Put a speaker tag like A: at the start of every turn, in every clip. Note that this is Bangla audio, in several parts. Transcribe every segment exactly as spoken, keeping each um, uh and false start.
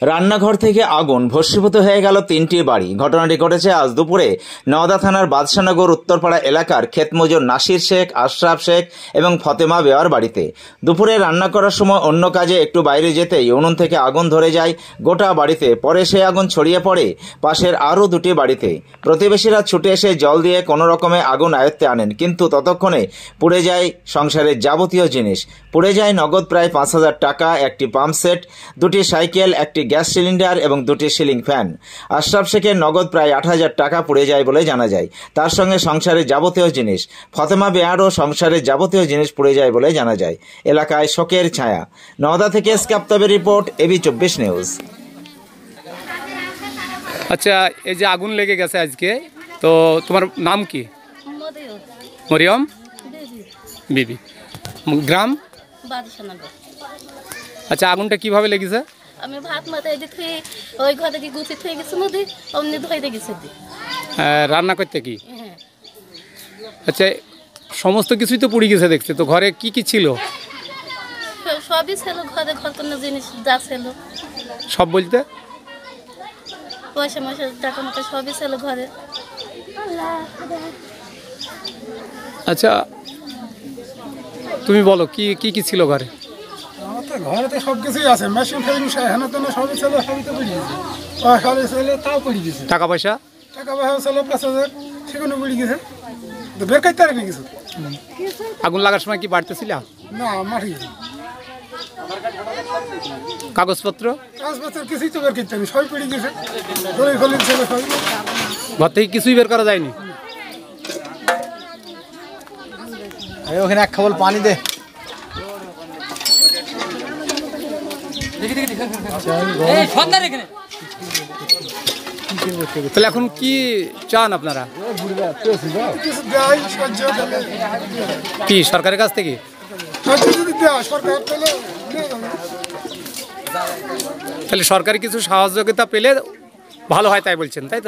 A: রান্নাঘর থেকে আগুন ভস্মীভূত হয়ে গেল তিনটি বাড়ি। ঘটনাটি ঘটেছে আজ দুপুরে নওদা থানার বাদশানগর উত্তরপাড়া এলাকার ক্ষেতমজুর নাসির শেখ, আশরাফ শেখ এবং ফতেমা বেওয়ার বাড়িতে। দুপুরে রান্না করার সময় অন্য কাজে একটু বাইরে যেতেই উনুন থেকে আগুন ধরে যায় গোটা বাড়িতে। পরে সেই আগুন ছড়িয়ে পড়ে পাশের আরও দুটি বাড়িতে। প্রতিবেশীরা ছুটে এসে জল দিয়ে কোনো রকমে আগুন আয়ত্তে আনেন, কিন্তু ততক্ষণে পুড়ে যায় সংসারের যাবতীয় জিনিস। পুড়ে যায় নগদ প্রায় পাঁচ হাজার টাকা, একটি পাম্প সেট, দুটি সাইকেল, একটি গ্যাস সিলিন্ডার এবং দুটি সিলিং ফ্যান। আশরাফ শেখের নগদ প্রায় আট হাজার টাকা পুড়ে যায় বলে জানা যায়। তার সঙ্গে সংসারের যাবতীয় জিনিস। ফতেমা বেয়ারও সংসারের যাবতীয় জিনিস পুড়ে যায় বলে জানা যায়। এলাকায় শোকের ছায়া। নওদা থেকে স্কাপ্তাবের রিপোর্ট, এবি চব্বিশ নিউজ।
B: আচ্ছা, এই যে আগুন লেগে গেছে আজকে, তো তোমার নাম কি? মরিয়ম বিবি। গ্রাম? আচ্ছা, আগুনটা কিভাবে লেগেছে?
C: আমি ভাত মাথায় দেখি ওই ঘরে কি গুছি থেকে গেছে নদী, অমনি ধইতে গেছে।
B: রান্না করতে কি? আচ্ছা, সমস্ত কিছুই তো পুড়ে গেছে দেখছে, তো ঘরে কি কি ছিল?
C: সবই ছিল ঘরে, ঘর কোনো জিনিস যা ছিল।
B: সব বলতে?
C: পয়সা ময়সা টাকা মাকা সবই ছিল ঘরে।
B: আচ্ছা, তুমি বলো কি কি কি ছিল ঘরে?
D: ঘরে তো সব কিছুই আছে, মেশিন ফেশিন হেনা তেনা সবই ছিল, সবই তো পড়ে গেছে। পয়সা ছিল তাও পড়ে গেছে।
B: টাকা পয়সা?
D: টাকা পয়সা ছিল পাঁচ হাজার, সেগুলো পড়ে গেছে। তো বের করতে পারেনি কিছু।
B: আগুন লাগার সময় কি বাড়তেছিল?
D: না, মারি
B: কাগজপত্র
D: কাগজপত্র কিছুই তো বের করতে পারিনি, সবই পড়ে গেছে। দড়ি ফলি ছিল সবই।
B: ঘর থেকে কিছুই বের করা যায়নি।
E: ওখানে এক খাবল পানি দে।
B: তাহলে এখন কি চান আপনারা? কি সরকারের কাছ থেকে? তাহলে সরকারি কিছু সহযোগিতা পেলে ভালো হয় তাই বলছেন, তাই তো?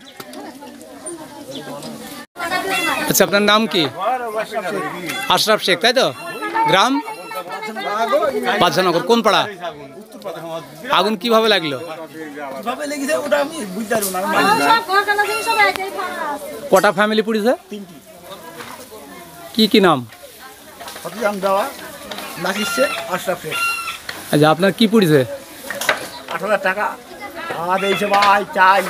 B: আচ্ছা, আপনার নাম কি? আশরাফ শেখ, তাই তো? গ্রাম? বাদশানগর। কোন পাড়া? আগুন কিভাবে লাগলো? কটা ফ্যামিলি পুড়েছে? কি কি নাম? আচ্ছা, আপনার কি পুড়েছে?
E: আট হাজার টাকা ভাই, চাই,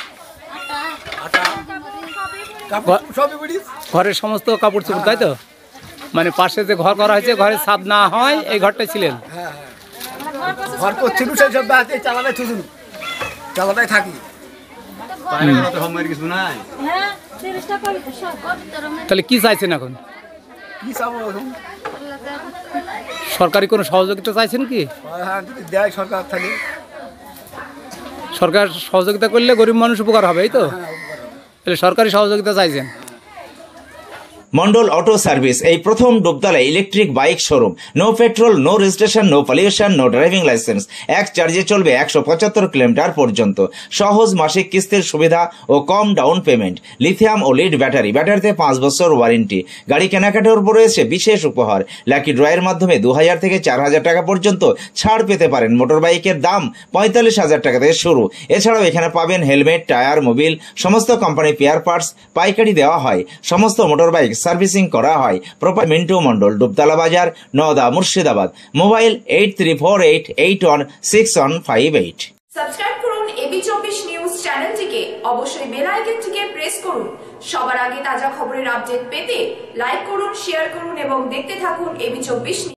B: ঘরের সমস্ত কাপড় চোপড়, তাই তো? মানে পাশে যে ঘর করা হয়েছে, ঘরের ছাদ না হয় এই ঘরটাই ছিলেন?
E: ঘর করছিল সেই সব চালাটাই থুসুন, চালাটাই থাকি।
B: তাহলে কি চাইছেন এখন?
E: কি চাবো এখন?
B: সরকারি কোনো সহযোগিতা চাইছেন কি?
E: হ্যাঁ, যদি দেয় সরকার থাকে।
B: সরকার সহযোগিতা করলে গরিব মানুষ উপকার হবে, এই তো? তাহলে সরকারি সহযোগিতা চাইছেন।
A: মন্ডল অটো সার্ভিস এই প্রথম Dubtala electric bike showroom. No petrol, no registration, no pollution, no driving licence. এক চার্জে চলবে একশো পঁচাত্তর কিলোমিটার পর্যন্ত। সহজ মাসিক কিস্তির সুবিধা ও কম ডাউন পেমেন্ট। লিথিয়াম ও লিড ব্যাটারি। ব্যাটারিতে পাঁচ বছর ওয়ারেন্টি। গাড়ি কেনাকাটার উপর রয়েছে বিশেষ উপহার। লাকি ড্রয়ের মাধ্যমে দু হাজার থেকে চার হাজার টাকা পর্যন্ত ছাড় পেতে পারেন। মোটর বাইকের দাম পঁয়তাল্লিশ হাজার টাকা থেকে শুরু। এছাড়াও এখানে পাবেন হেলমেট, টায়ার, মোবিল, সমস্ত কোম্পানি পেয়ার পার্টস পাইকারি দেওয়া হয়। সমস্ত মোটর বাইক সার্ভিসিং করা হয়। প্রপার মিন্টু মন্ডল, ডুবতলা বাজার, Nowda, Murshidabad. Mobile eight three four eight eight one six one five eight.
F: Subscribe করুন এবি চব্বিশ নিউজ চ্যানেলটিকে, অবশ্যই বেল আইকনটিকে প্রেস করুন। সবার আগে তাজা খবরের আপডেট পেতে লাইক করুন, শেয়ার করুন এবং দেখতে থাকুন এবি চব্বিশ।